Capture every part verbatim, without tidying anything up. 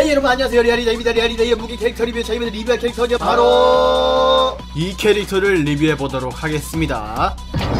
네 여러분 안녕하세요, 리아리다입니다. 리아리다의 무기 캐릭터 리뷰 차이면 리뷰할 캐릭터는 바로 이 캐릭터를 리뷰해보도록 하겠습니다.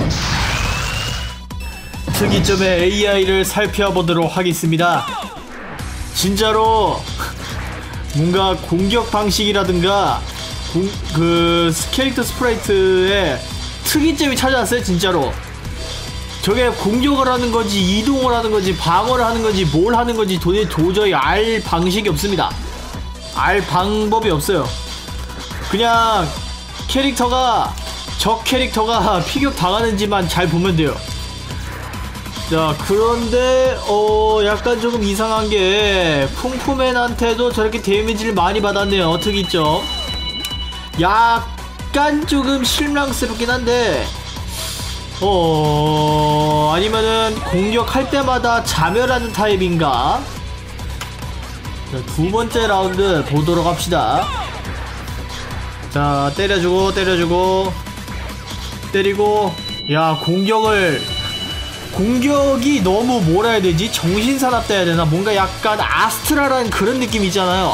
특이점의 에이아이를 살펴보도록 하겠습니다. 진짜로 뭔가 공격 방식이라든가 공, 그 캐릭터 스프라이트의 특이점이 찾아왔어요. 진짜로 저게 공격을 하는 건지 이동을 하는 건지 방어를 하는 건지 뭘 하는 건지 도저히, 도저히 알 방식이 없습니다. 알 방법이 없어요. 그냥 캐릭터가 적 캐릭터가 피격 당하는지만 잘 보면 돼요. 자, 그런데 어 약간 조금 이상한게 쿵푸맨한테도 저렇게 데미지를 많이 받았네요. 특이점 약간 조금 실망스럽긴 한데 어... 아니면은 공격할 때마다 자멸하는 타입인가? 자, 두 번째 라운드 보도록 합시다. 자, 때려주고 때려주고 때리고. 야, 공격을 공격이 너무 뭐라 해야 되지? 정신사납다 해야 되나? 뭔가 약간 아스트라라는 그런 느낌 있잖아요.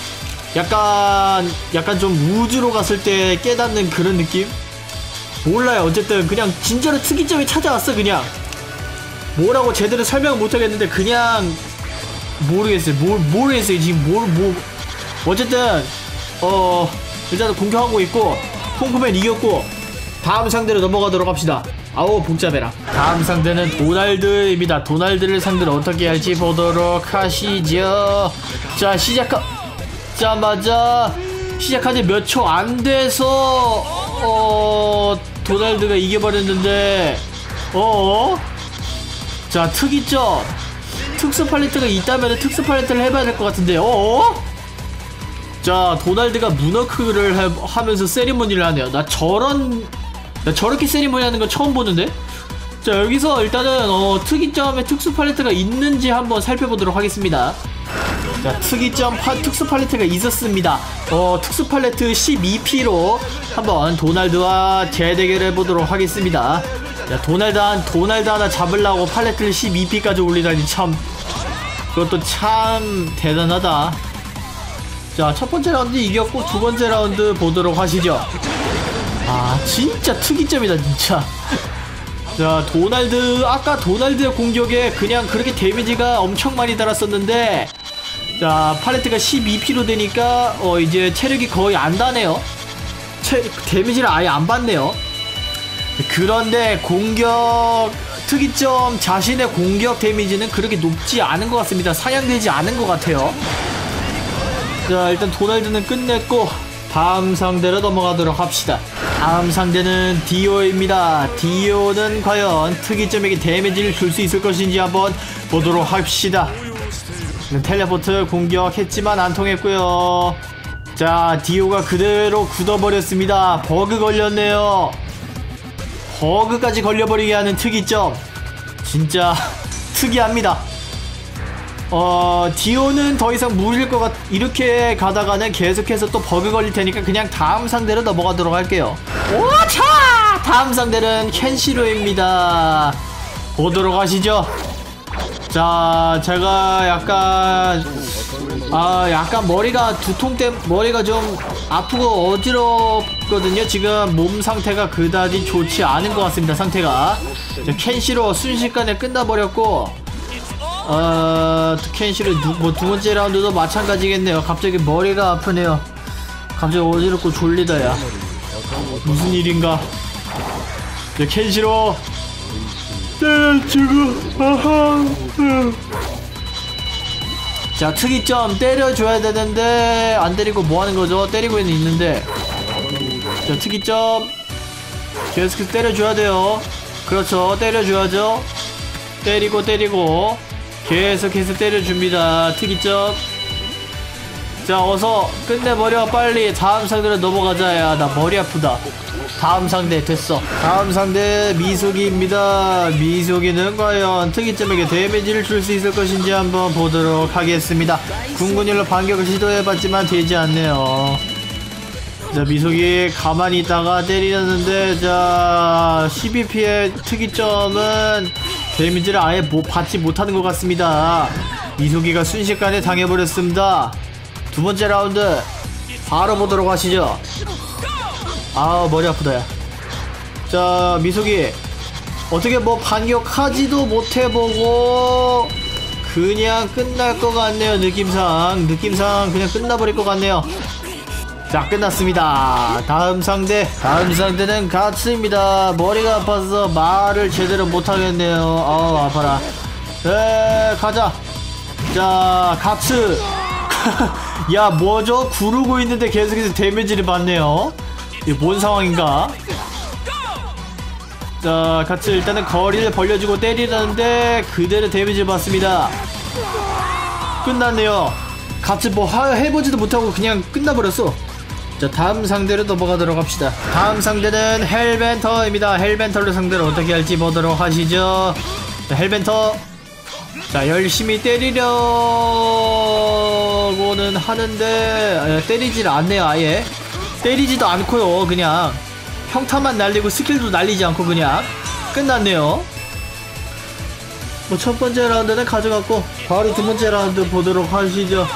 약간 약간 좀 우주로 갔을 때 깨닫는 그런 느낌? 몰라요. 어쨌든 그냥 진짜로 특이점이 찾아왔어. 그냥 뭐라고 제대로 설명을 못하겠는데 그냥 모르겠어요. 뭘 모르겠어요. 지금 뭘 뭐 어쨌든 어 일단 공격하고 있고 콩쿠맨 이겼고 다음 상대로 넘어가도록 합시다. 아우 복잡해라. 다음 상대는 도날드입니다. 도날드를 상대로 어떻게 할지 보도록 하시죠. 자, 시작하자마자 시작한 지 몇 초 안 돼서 어 도날드가 이겨버렸는데 어어? 자, 특이점 특수 팔레트가 있다면 특수 팔레트를 해봐야 될 것 같은데 어어? 자, 도날드가 문어크를 해, 하면서 세리머니를 하네요. 나 저런 나 저렇게 세리머니 하는 거 처음 보는데? 자, 여기서 일단은 어 특이점에 특수 팔레트가 있는지 한번 살펴보도록 하겠습니다. 자, 특이점 파, 특수 팔레트가 있었습니다. 어, 특수 팔레트 십이 피로 한번 도날드와 재대결을 해보도록 하겠습니다. 자, 도날드 한, 도날드 하나 잡으려고 팔레트를 십이 피까지 올리다니 참, 그것도 참 대단하다. 자, 첫 번째 라운드 이겼고, 두 번째 라운드 보도록 하시죠. 아, 진짜 특이점이다, 진짜. 자, 도날드, 아까 도날드의 공격에 그냥 그렇게 데미지가 엄청 많이 달았었는데, 자, 팔레트가 십이 피로 되니까 어 이제 체력이 거의 안 다네요. 체, 데미지를 아예 안 받네요. 그런데 공격 특이점 자신의 공격 데미지는 그렇게 높지 않은 것 같습니다. 상향되지 않은 것 같아요. 자, 일단 도날드는 끝냈고 다음 상대로 넘어가도록 합시다. 다음 상대는 디오입니다. 디오는 과연 특이점에게 데미지를 줄 수 있을 것인지 한번 보도록 합시다. 텔레포트 공격했지만 안 통했고요. 자, 디오가 그대로 굳어버렸습니다. 버그 걸렸네요. 버그까지 걸려버리게 하는 특이점 진짜 특이합니다. 어, 디오는 더 이상 무릴 것 같... 이렇게 가다가는 계속해서 또 버그 걸릴 테니까 그냥 다음 상대로 넘어가도록 할게요. 오차! 다음 상대는 켄시로입니다. 보도록 하시죠. 자, 제가 약간 아 약간 머리가 두통 때문에 머리가 좀 아프고 어지럽거든요. 지금 몸 상태가 그다지 좋지 않은 것 같습니다. 상태가. 자, 켄시로 순식간에 끝나버렸고 어 켄시로 뭐 두 번째 라운드도 마찬가지겠네요. 갑자기 머리가 아프네요. 갑자기 어지럽고 졸리다. 야, 무슨 일인가. 자, 켄시로 때려주고 아하. 자, 특이점 때려줘야 되는데 안 때리고 뭐하는거죠? 때리고는 있는데. 자, 특이점 계속 때려줘야 돼요. 그렇죠, 때려줘야죠. 때리고 때리고 계속해서 때려줍니다. 특이점. 자, 어서 끝내버려 빨리. 다음 상대로 넘어가자. 야, 나 머리 아프다. 다음 상대 됐어. 다음 상대 미소기입니다. 미소기는 과연 특이점에게 데미지를 줄 수 있을 것인지 한번 보도록 하겠습니다. 궁극일로 반격을 시도해봤지만 되지 않네요. 자, 미소기 가만히 있다가 때리렸는데, 자, 십이 피의 특이점은 데미지를 아예 못, 받지 못하는 것 같습니다. 미소기가 순식간에 당해버렸습니다. 두 번째 라운드 바로 보도록 하시죠. 아 머리 아프다 야. 자 미소기 어떻게 뭐 반격하지도 못해보고 그냥 끝날 것 같네요. 느낌상 느낌상 그냥 끝나버릴 것 같네요. 자 끝났습니다. 다음 상대 다음 상대는 가츠입니다. 머리가 아파서 말을 제대로 못하겠네요. 아우 아파라. 에 가자. 자 가츠 야 뭐죠? 구르고 있는데 계속해서 데미지를 받네요. 이게 뭔 상황인가? 자 가츠 일단은 거리를 벌려주고 때리는데 그대로 데미지를 받습니다. 끝났네요. 가츠 뭐 하, 해보지도 못하고 그냥 끝나버렸어. 자 다음 상대로 넘어가도록 합시다. 다음 상대는 헬벤터입니다. 헬벤터를 상대로 어떻게 할지 보도록 하시죠. 자, 헬벤터 자 열심히 때리려고는 하는데 때리질 않네요. 아예 때리지도 않고요. 그냥 평타만 날리고 스킬도 날리지 않고 그냥 끝났네요. 뭐 첫 번째 라운드는 가져갔고 바로 두 번째 라운드 보도록 하시죠.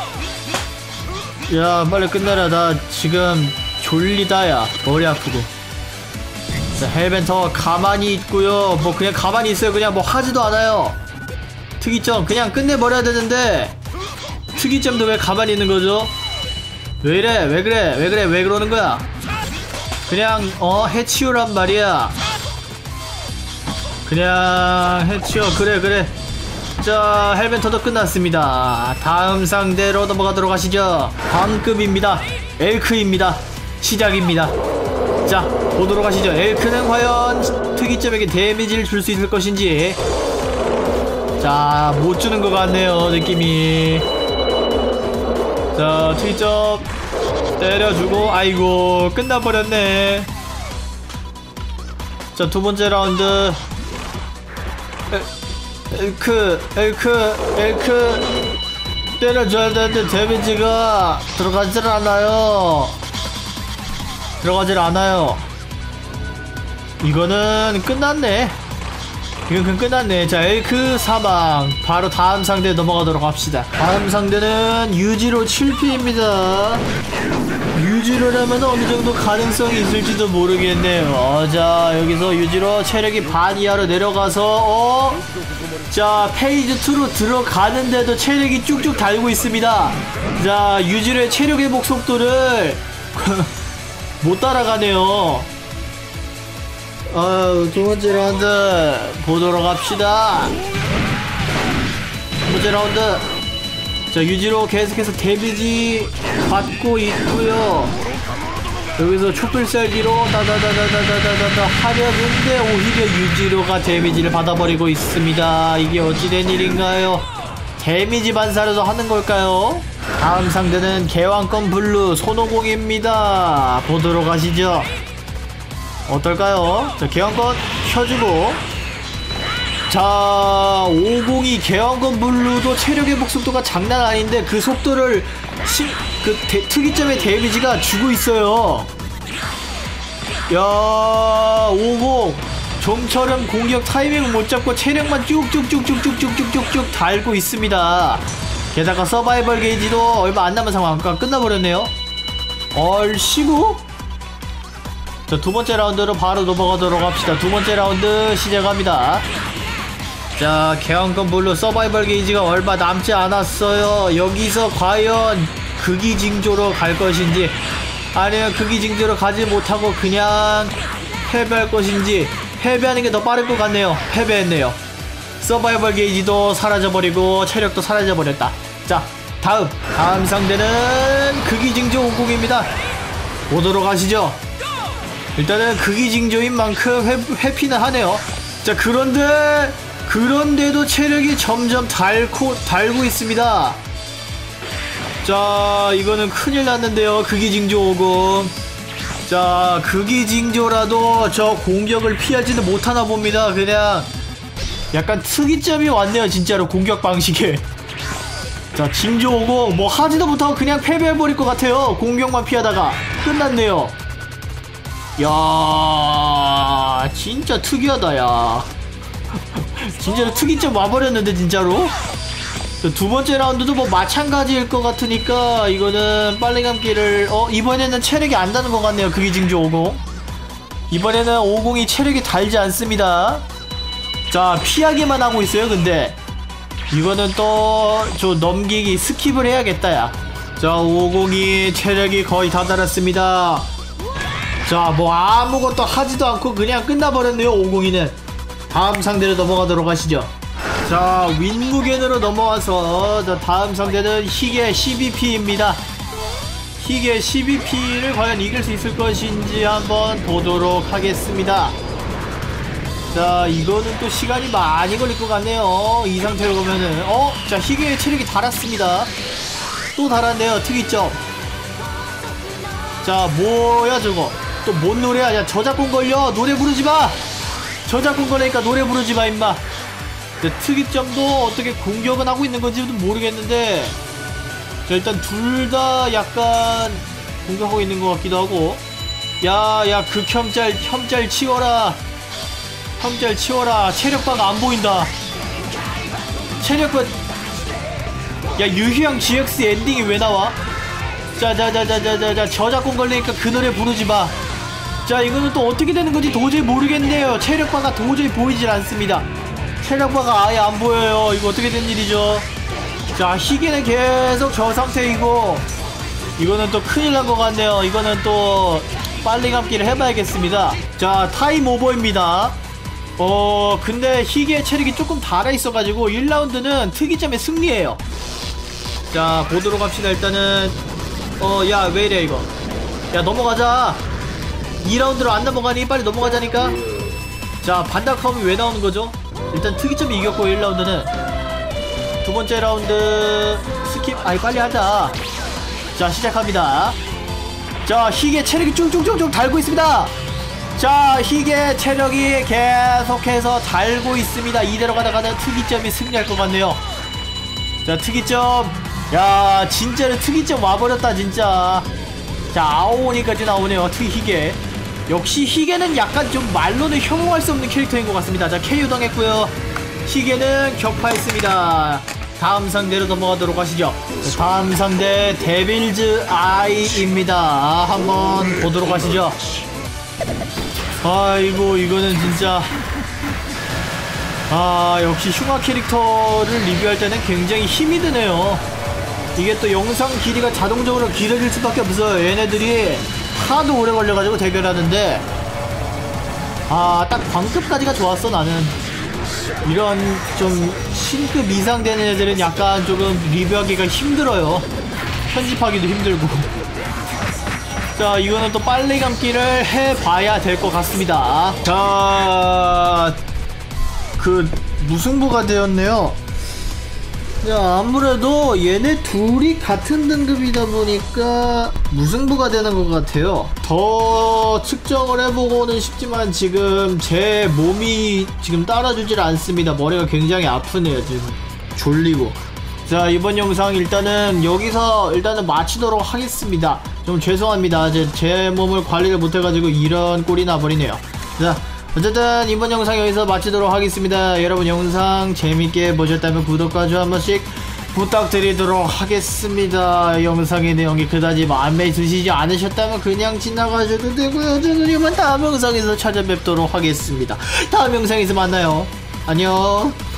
야 빨리 끝내라. 나 지금 졸리다 야. 머리 아프고. 자 헬벤터 가만히 있고요. 뭐 그냥 가만히 있어요. 그냥 뭐 하지도 않아요. 특이점 그냥 끝내버려야 되는데 특이점도 왜 가만히 있는 거죠? 왜 이래? 왜 그래? 왜 그래? 왜 그러는 거야? 그냥 어 해치우란 말이야. 그냥 해치워. 그래 그래. 자 헬벤터도 끝났습니다. 다음 상대로 넘어가도록 하시죠. 광급입니다. 엘크입니다. 시작입니다. 자 보도록 하시죠. 엘크는 과연 특이점에게 데미지를 줄 수 있을 것인지. 자 못주는 것 같네요 느낌이. 자 특이점 때려주고 아이고 끝나버렸네. 자 두번째 라운드 에, 엘크 엘크 엘크 때려줘야 되는데 데미지가 들어가질 않아요. 들어가질 않아요. 이거는 끝났네. 이건 그냥 끝났네. 자 엘크 사망. 바로 다음 상대 넘어가도록 합시다. 다음 상대는 유지로 칠 피입니다 유지로라면 어느정도 가능성이 있을지도 모르겠네요. 자 여기서 유지로 체력이 반 이하로 내려가서 어? 자 페이지 이로 들어가는데도 체력이 쭉쭉 달고 있습니다. 자 유지로의 체력 회복 속도를 못 따라가네요. 아유 두번째 라운드 보도록 합시다. 두번째 라운드 자 유지로 계속해서 데미지 받고 있고요. 여기서 촛불살기로 다다다다다다다다 하려는데 오히려 유지로가 데미지를 받아버리고 있습니다. 이게 어찌된 일인가요? 데미지 반사라도 하는 걸까요? 다음 상대는 개왕권 블루 손오공입니다. 보도록 하시죠. 어떨까요? 자 개왕권 켜주고 자 오공이 개왕권 블루도 체력 회복 속도가 장난 아닌데 그 속도를 시, 그 데, 특이점의 데미지가 주고 있어요. 야 오공 좀처럼 공격 타이밍을 못 잡고 체력만 쭉쭉쭉쭉쭉쭉쭉쭉 달고 있습니다. 게다가 서바이벌 게이지도 얼마 안 남은 상황. 아까 끝나버렸네요. 얼씨구. 자 두번째 라운드로 바로 넘어가도록 합시다. 두번째 라운드 시작합니다. 자 개왕권 블루 서바이벌 게이지가 얼마 남지 않았어요. 여기서 과연 극이징조로 갈 것인지 아니면 극이징조로 가지 못하고 그냥 패배할 것인지. 패배하는 게 더 빠를 것 같네요. 패배했네요. 서바이벌 게이지도 사라져버리고 체력도 사라져버렸다. 자 다음 다음 상대는 극이징조 오공입니다. 보도록 하시죠. 일단은 극이징조인 만큼 회, 회피는 하네요. 자 그런데 그런데도 체력이 점점 닳고 달고 있습니다. 자 이거는 큰일 났는데요. 극이징조 오공. 자 극이징조라도 저 공격을 피하지는 못하나 봅니다. 그냥 약간 특이점이 왔네요 진짜로 공격 방식에. 자 징조 오공 뭐 하지도 못하고 그냥 패배해버릴 것 같아요. 공격만 피하다가 끝났네요. 야 진짜 특이하다 야. 진짜로 특이점 와버렸는데 진짜로. 두 번째 라운드도 뭐 마찬가지일 것 같으니까 이거는 빨리 감기를 어 이번에는 체력이 안 다는 것 같네요. 그기징주 오십. 이번에는 오십이 체력이 달지 않습니다. 자, 피하기만 하고 있어요. 근데 이거는 또 저 넘기기 스킵을 해야겠다 야. 자, 오십이 체력이 거의 다 달았습니다. 자, 뭐 아무것도 하지도 않고 그냥 끝나버렸네요. 오십이는 다음 상대로 넘어가도록 하시죠. 자, 윈무겐으로 넘어와서 자, 다음 상대는 희계 씨비피입니다. 희계 씨비피를 과연 이길 수 있을 것인지 한번 보도록 하겠습니다. 자, 이거는 또 시간이 많이 걸릴 것 같네요. 이 상태로 보면은 어? 자, 희계의 체력이 달았습니다. 또 달았네요. 특이점. 자, 뭐야 저거 또 뭔 노래야. 야, 저작권 걸려. 노래 부르지마. 저작권 걸리니까 노래 부르지마 임마. 특이점도 어떻게 공격은 하고 있는 건지도 모르겠는데, 자, 일단 둘 다 약간 공격하고 있는 것 같기도 하고. 야야 극혐짤 혐짤 치워라. 혐짤 치워라. 체력바가 안 보인다. 체력바. 야, 유희왕 지엑스 엔딩이 왜 나와? 자자자자자자 저작권 걸리니까 그 노래 부르지마. 자, 이거는 또 어떻게 되는 건지 도저히 모르겠네요. 체력바가 도저히 보이질 않습니다. 체력바가 아예 안 보여요. 이거 어떻게 된 일이죠? 자, 희귀는 계속 저 상태이고, 이거는 또 큰일 난 것 같네요. 이거는 또 빨리 감기를 해봐야겠습니다. 자, 타임 오버입니다. 어 근데 희귀의 체력이 조금 달아있어가지고 일 라운드는 특이점의 승리예요. 자, 보도록 합시다. 일단은 어 야 왜이래 이거. 야, 넘어가자. 이 라운드로 안 넘어가니 빨리 넘어가자니까. 자, 반다카움이 왜 나오는거죠? 일단 특이점이 이겼고 일 라운드는 두번째 라운드 스킵. 아이 빨리 하자. 자, 시작합니다. 자, 희귀의 체력이 쭉쭉쭉쭉 달고 있습니다. 자, 희귀의 체력이 계속해서 달고 있습니다. 이대로 가다가는 특이점이 승리할 것 같네요. 자, 특이점. 야, 진짜로 특이점 와버렸다 진짜. 자, 아오니까지 나오네요. 특 희귀. 역시 희귀는 약간 좀 말로는 혐오할 수 없는 캐릭터인 것 같습니다. 자, 케이오 당했고요. 희귀는 격파했습니다. 다음 상대로 넘어가도록 하시죠. 다음 상대 데빌즈 아이입니다. 한번 보도록 하시죠. 아이고, 이거는 진짜 아 역시 흉화 캐릭터를 리뷰할 때는 굉장히 힘이 드네요. 이게 또 영상 길이가 자동적으로 길어질 수밖에 없어요. 얘네들이 하도 오래 걸려가지고 대결하는데, 아 딱 광급까지가 좋았어. 나는 이런 좀 신급 이상 되는 애들은 약간 조금 리뷰하기가 힘들어요. 편집하기도 힘들고. 자, 이거는 또 빨리 감기를 해봐야 될 것 같습니다. 자, 그 무승부가 되었네요. 자, 아무래도 얘네 둘이 같은 등급이다 보니까 무승부가 되는 것 같아요. 더 측정을 해보고는 싶지만 지금 제 몸이 지금 따라주질 않습니다. 머리가 굉장히 아프네요. 지금 졸리고. 자, 이번 영상 일단은 여기서 일단은 마치도록 하겠습니다. 좀 죄송합니다. 제, 제 몸을 관리를 못해가지고 이런 꼴이 나버리네요. 자, 어쨌든 이번 영상 여기서 마치도록 하겠습니다. 여러분 영상 재밌게 보셨다면 구독과 좋아요 한 번씩 부탁드리도록 하겠습니다. 영상의 내용이 그다지 마음에 드시지 않으셨다면 그냥 지나가셔도 되고요. 저는 다음 영상에서 찾아뵙도록 하겠습니다. 다음 영상에서 만나요. 안녕.